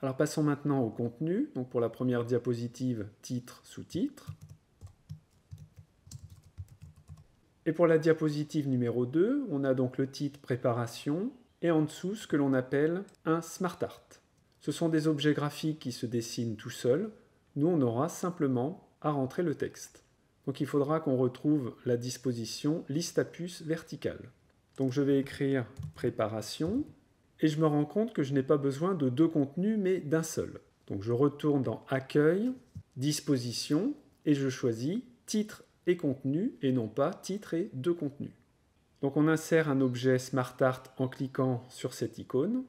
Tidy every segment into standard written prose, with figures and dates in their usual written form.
Alors passons maintenant au contenu. Donc pour la première diapositive, titre, sous-titre. Et pour la diapositive numéro 2, on a donc le titre préparation et en dessous ce que l'on appelle un Smart Art. Ce sont des objets graphiques qui se dessinent tout seuls. Nous, on aura simplement à rentrer le texte. Donc il faudra qu'on retrouve la disposition liste à puce verticale. Donc je vais écrire préparation et je me rends compte que je n'ai pas besoin de deux contenus mais d'un seul. Donc je retourne dans accueil, disposition et je choisis titre et contenu et non pas titre et deux contenus. Donc on insère un objet SmartArt en cliquant sur cette icône,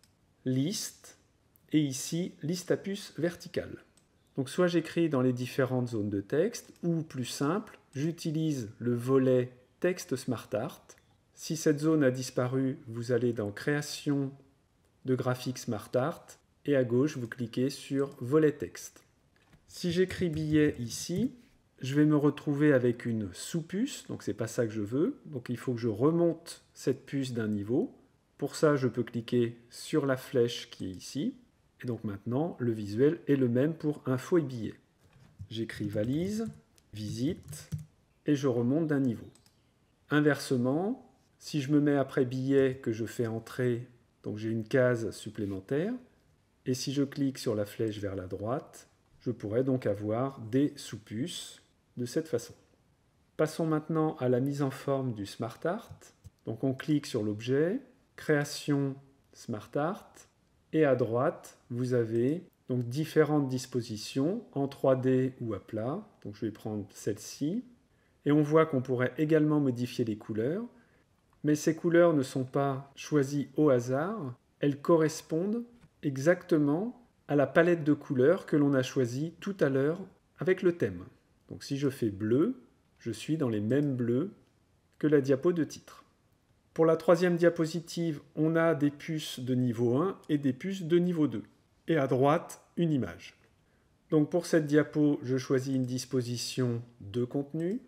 liste et ici liste à puce verticale. Donc soit j'écris dans les différentes zones de texte ou plus simple, j'utilise le volet texte SmartArt. Si cette zone a disparu, vous allez dans création de graphique SmartArt et à gauche vous cliquez sur volet texte. Si j'écris billet ici, je vais me retrouver avec une sous-puce, donc c'est pas ça que je veux. Donc il faut que je remonte cette puce d'un niveau. Pour ça, je peux cliquer sur la flèche qui est ici. Et donc maintenant, le visuel est le même pour info et billet. J'écris valise, visite, et je remonte d'un niveau. Inversement, si je me mets après billet que je fais entrer, donc j'ai une case supplémentaire. Et si je clique sur la flèche vers la droite, je pourrais donc avoir des sous-puces de cette façon. Passons maintenant à la mise en forme du SmartArt. Donc on clique sur l'objet, création SmartArt, et à droite, vous avez donc différentes dispositions en 3D ou à plat. Donc je vais prendre celle-ci. Et on voit qu'on pourrait également modifier les couleurs, mais ces couleurs ne sont pas choisies au hasard, elles correspondent exactement à la palette de couleurs que l'on a choisie tout à l'heure avec le thème. Donc si je fais bleu, je suis dans les mêmes bleus que la diapo de titre. Pour la troisième diapositive, on a des puces de niveau 1 et des puces de niveau 2. Et à droite, une image. Donc pour cette diapo, je choisis une disposition de contenu.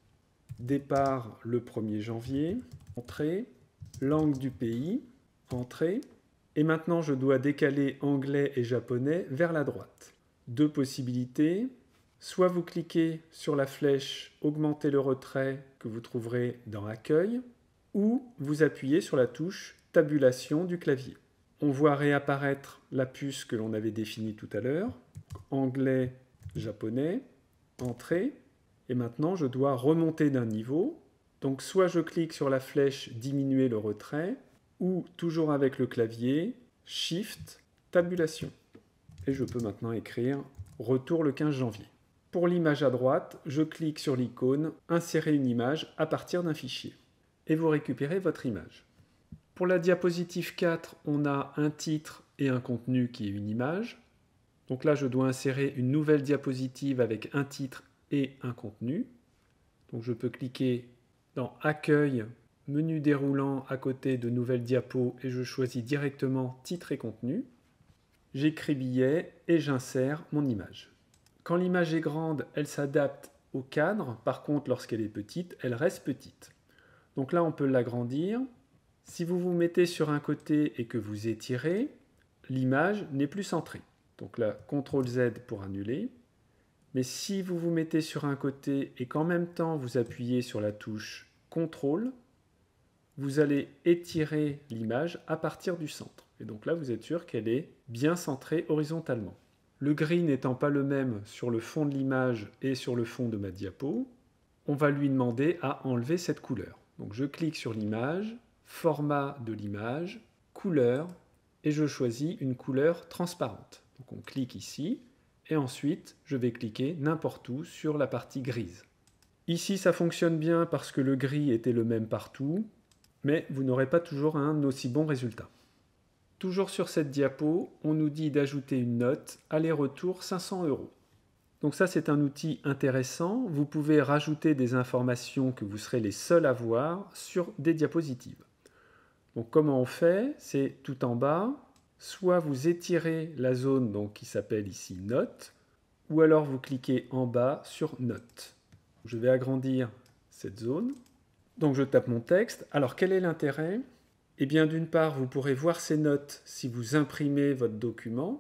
Départ le 1er janvier, entrée, langue du pays, entrée. Et maintenant, je dois décaler anglais et japonais vers la droite. Deux possibilités. Soit vous cliquez sur la flèche « Augmenter le retrait » que vous trouverez dans « Accueil » ou vous appuyez sur la touche « Tabulation » du clavier. On voit réapparaître la puce que l'on avait définie tout à l'heure, anglais, japonais, entrée, et maintenant je dois remonter d'un niveau. Donc soit je clique sur la flèche « Diminuer le retrait » ou toujours avec le clavier « Shift, Tabulation ». Et je peux maintenant écrire « Retour le 15 janvier ». Pour l'image à droite, je clique sur l'icône « Insérer une image à partir d'un fichier » et vous récupérez votre image. Pour la diapositive 4, on a un titre et un contenu qui est une image. Donc là, je dois insérer une nouvelle diapositive avec un titre et un contenu. Donc je peux cliquer dans « Accueil », menu déroulant à côté de Nouvelle diapo et je choisis directement titre et contenu. J'écris billet et j'insère mon image. Quand l'image est grande, elle s'adapte au cadre. Par contre, lorsqu'elle est petite, elle reste petite. Donc là, on peut l'agrandir. Si vous vous mettez sur un côté et que vous étirez, l'image n'est plus centrée. Donc là, CTRL Z pour annuler. Mais si vous vous mettez sur un côté et qu'en même temps vous appuyez sur la touche CTRL, vous allez étirer l'image à partir du centre. Et donc là, vous êtes sûr qu'elle est bien centrée horizontalement. Le gris n'étant pas le même sur le fond de l'image et sur le fond de ma diapo, on va lui demander à enlever cette couleur. Donc je clique sur l'image, format de l'image, couleur, et je choisis une couleur transparente. Donc on clique ici, et ensuite je vais cliquer n'importe où sur la partie grise. Ici ça fonctionne bien parce que le gris était le même partout, mais vous n'aurez pas toujours un aussi bon résultat. Toujours sur cette diapo, on nous dit d'ajouter une note, aller-retour 500 €. Donc ça, c'est un outil intéressant. Vous pouvez rajouter des informations que vous serez les seuls à voir sur des diapositives. Donc comment on fait? C'est tout en bas. Soit vous étirez la zone donc, qui s'appelle ici Notes, ou alors vous cliquez en bas sur Notes. Je vais agrandir cette zone. Donc je tape mon texte. Alors quel est l'intérêt? Eh bien d'une part, vous pourrez voir ces notes si vous imprimez votre document.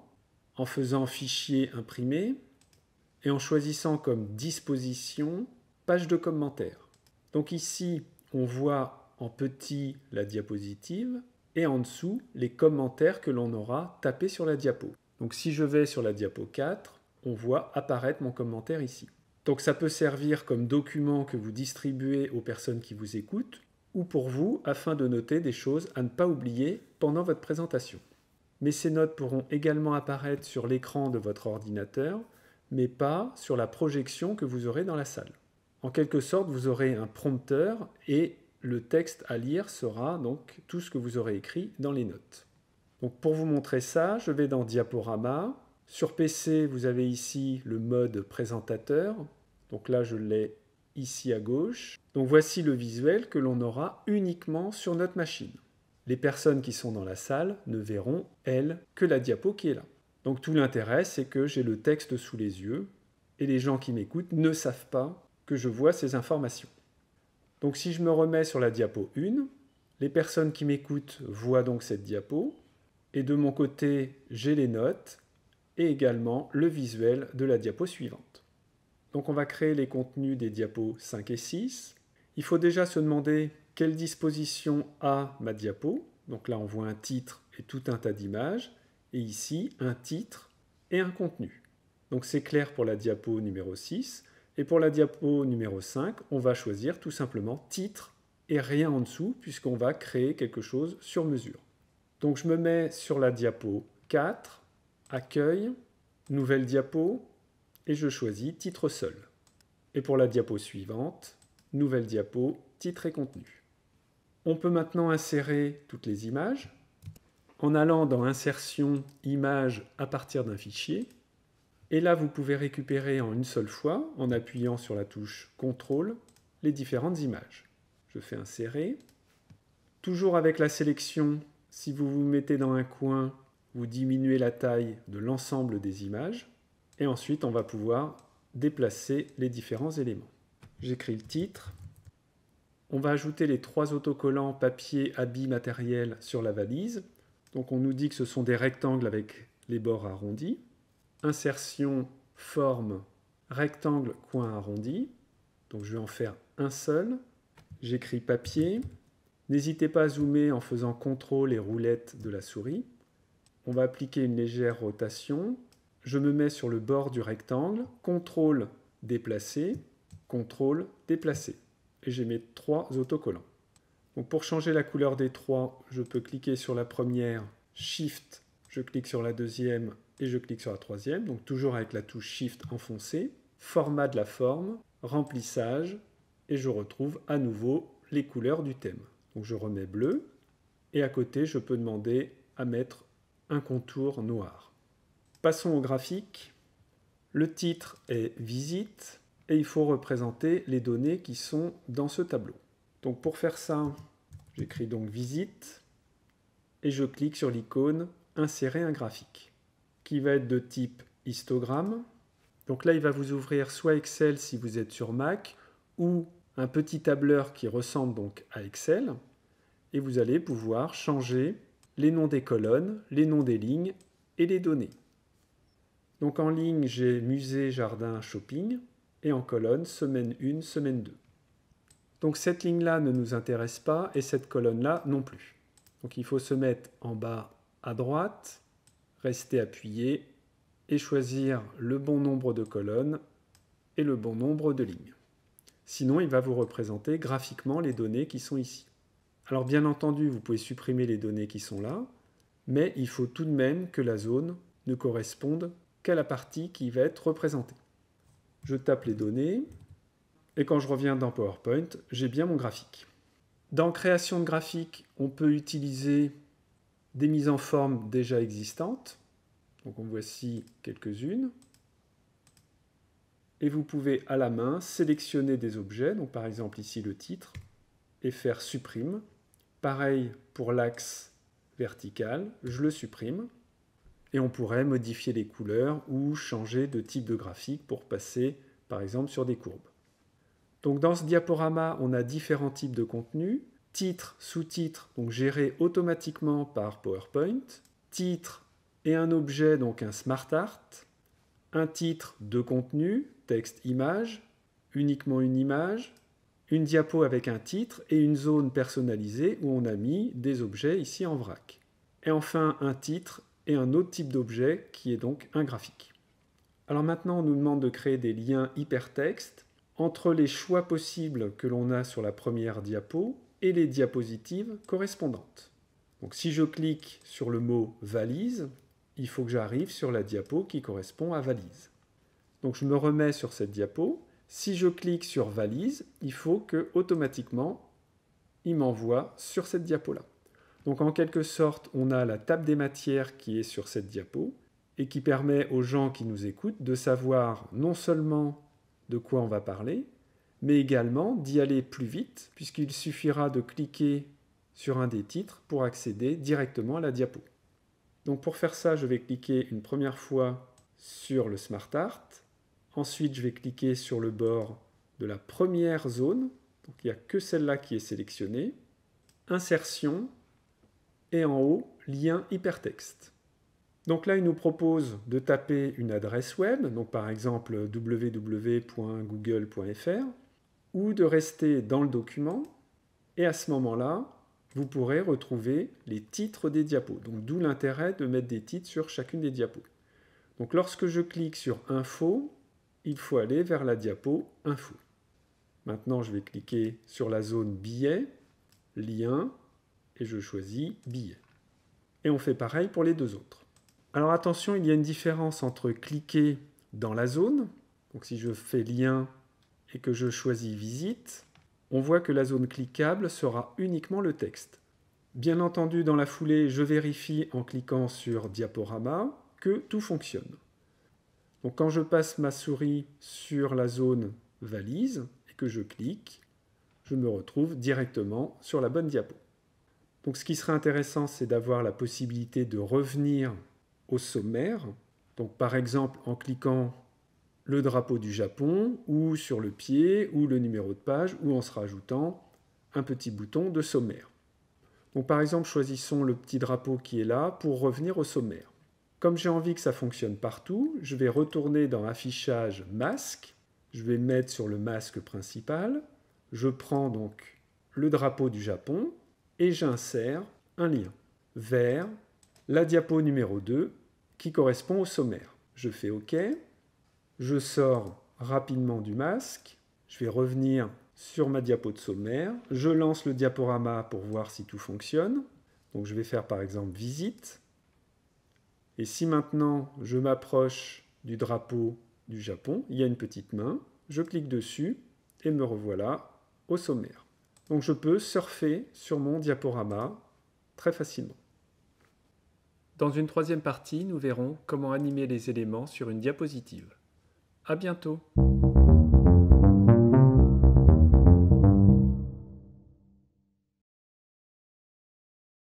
en faisant fichier imprimé et en choisissant comme disposition page de commentaires. Donc ici, on voit en petit la diapositive et en dessous les commentaires que l'on aura tapés sur la diapo. Donc si je vais sur la diapo 4, on voit apparaître mon commentaire ici. Donc ça peut servir comme document que vous distribuez aux personnes qui vous écoutent ou pour vous afin de noter des choses à ne pas oublier pendant votre présentation. Mais ces notes pourront également apparaître sur l'écran de votre ordinateur, mais pas sur la projection que vous aurez dans la salle. En quelque sorte, vous aurez un prompteur et le texte à lire sera donc tout ce que vous aurez écrit dans les notes. Donc pour vous montrer ça, je vais dans Diaporama. Sur PC, vous avez ici le mode présentateur. Donc là, je l'ai ici à gauche. Donc voici le visuel que l'on aura uniquement sur notre machine. Les personnes qui sont dans la salle ne verront, elles, que la diapo qui est là. Donc tout l'intérêt, c'est que j'ai le texte sous les yeux et les gens qui m'écoutent ne savent pas que je vois ces informations. Donc si je me remets sur la diapo 1, les personnes qui m'écoutent voient donc cette diapo et de mon côté, j'ai les notes et également le visuel de la diapo suivante. Donc on va créer les contenus des diapos 5 et 6. Il faut déjà se demander quelle disposition a ma diapo. Donc là, on voit un titre et tout un tas d'images. Et ici, un titre et un contenu. Donc c'est clair pour la diapo numéro 6. Et pour la diapo numéro 5, on va choisir tout simplement titre et rien en dessous, puisqu'on va créer quelque chose sur mesure. Donc je me mets sur la diapo 4, accueil, nouvelle diapo, et je choisis titre seul. Et pour la diapo suivante, nouvelle diapo, titre et contenu. On peut maintenant insérer toutes les images en allant dans Insertion, Images à partir d'un fichier. Et là, vous pouvez récupérer en une seule fois, en appuyant sur la touche CTRL, les différentes images. Je fais Insérer. Toujours avec la sélection, si vous vous mettez dans un coin, vous diminuez la taille de l'ensemble des images. Et ensuite, on va pouvoir déplacer les différents éléments. J'écris le titre. On va ajouter les 3 autocollants papier, habit, matériel sur la valise. Donc on nous dit que ce sont des rectangles avec les bords arrondis. Insertion, forme, rectangle, coin arrondi. Donc je vais en faire un seul. J'écris papier. N'hésitez pas à zoomer en faisant CTRL et roulette de la souris. On va appliquer une légère rotation. Je me mets sur le bord du rectangle. CTRL, déplacer. CTRL, déplacer. Et j'ai mes 3 autocollants. Donc pour changer la couleur des 3, je peux cliquer sur la première, Shift, je clique sur la deuxième et je clique sur la troisième. Donc toujours avec la touche Shift enfoncée. Format de la forme, remplissage, et je retrouve à nouveau les couleurs du thème. Donc je remets bleu, et à côté, je peux demander à mettre un contour noir. Passons au graphique. Le titre est Visite. Et il faut représenter les données qui sont dans ce tableau. Donc pour faire ça, j'écris donc visite et je clique sur l'icône insérer un graphique qui va être de type histogramme. Donc là, il va vous ouvrir soit Excel si vous êtes sur Mac ou un petit tableur qui ressemble donc à Excel et vous allez pouvoir changer les noms des colonnes, les noms des lignes et les données. Donc en ligne, j'ai musée, jardin, shopping. Et en colonne, semaine 1, semaine 2. Donc cette ligne-là ne nous intéresse pas et cette colonne-là non plus. Donc il faut se mettre en bas à droite, rester appuyé et choisir le bon nombre de colonnes et le bon nombre de lignes. Sinon, il va vous représenter graphiquement les données qui sont ici. Alors bien entendu, vous pouvez supprimer les données qui sont là, mais il faut tout de même que la zone ne corresponde qu'à la partie qui va être représentée. Je tape les données, et quand je reviens dans PowerPoint, j'ai bien mon graphique. Dans Création de graphique, on peut utiliser des mises en forme déjà existantes. Donc en voici quelques-unes. Et vous pouvez à la main sélectionner des objets, donc par exemple ici le titre, et faire supprime. Pareil pour l'axe vertical, je le supprime. Et on pourrait modifier les couleurs ou changer de type de graphique pour passer, par exemple, sur des courbes. Donc dans ce diaporama, on a différents types de contenus. Titre, sous-titre, donc géré automatiquement par PowerPoint. Titre, et un objet, donc un SmartArt, un titre de contenu, texte, image, uniquement une image, une diapo avec un titre et une zone personnalisée où on a mis des objets ici en vrac. Et enfin un titre et un autre type d'objet qui est donc un graphique. Alors maintenant on nous demande de créer des liens hypertextes entre les choix possibles que l'on a sur la première diapo et les diapositives correspondantes. Donc si je clique sur le mot valise, il faut que j'arrive sur la diapo qui correspond à valise. Donc je me remets sur cette diapo. Si je clique sur valise, il faut que automatiquement il m'envoie sur cette diapo-là. Donc en quelque sorte, on a la table des matières qui est sur cette diapo et qui permet aux gens qui nous écoutent de savoir non seulement de quoi on va parler, mais également d'y aller plus vite, puisqu'il suffira de cliquer sur un des titres pour accéder directement à la diapo. Donc pour faire ça, je vais cliquer une première fois sur le SmartArt. Ensuite, je vais cliquer sur le bord de la première zone. Donc il n'y a que celle-là qui est sélectionnée. Insertion. Et en haut, lien hypertexte. Donc là, il nous propose de taper une adresse web, donc par exemple www.google.fr, ou de rester dans le document. Et à ce moment-là, vous pourrez retrouver les titres des diapos. Donc d'où l'intérêt de mettre des titres sur chacune des diapos. Donc lorsque je clique sur Info, il faut aller vers la diapo Info. Maintenant, je vais cliquer sur la zone Billets, Lien, et je choisis Billets. Et on fait pareil pour les deux autres. Alors attention, il y a une différence entre cliquer dans la zone, donc si je fais Lien et que je choisis Visite, on voit que la zone cliquable sera uniquement le texte. Bien entendu, dans la foulée, je vérifie en cliquant sur Diaporama que tout fonctionne. Donc quand je passe ma souris sur la zone valise et que je clique, je me retrouve directement sur la bonne diapo. Donc ce qui serait intéressant, c'est d'avoir la possibilité de revenir au sommaire. Donc par exemple en cliquant le drapeau du Japon, ou sur le pied, ou le numéro de page, ou en se rajoutant un petit bouton de sommaire. Donc par exemple, choisissons le petit drapeau qui est là pour revenir au sommaire. Comme j'ai envie que ça fonctionne partout, je vais retourner dans Affichage masque, je vais mettre sur le masque principal, je prends donc le drapeau du Japon et j'insère un lien vers la diapo numéro 2 qui correspond au sommaire. Je fais OK, je sors rapidement du masque, je vais revenir sur ma diapo de sommaire, je lance le diaporama pour voir si tout fonctionne. Donc je vais faire par exemple visite. Et si maintenant je m'approche du drapeau du Japon, il y a une petite main, je clique dessus et me revoilà au sommaire. Donc je peux surfer sur mon diaporama très facilement. Dans une troisième partie, nous verrons comment animer les éléments sur une diapositive. À bientôt!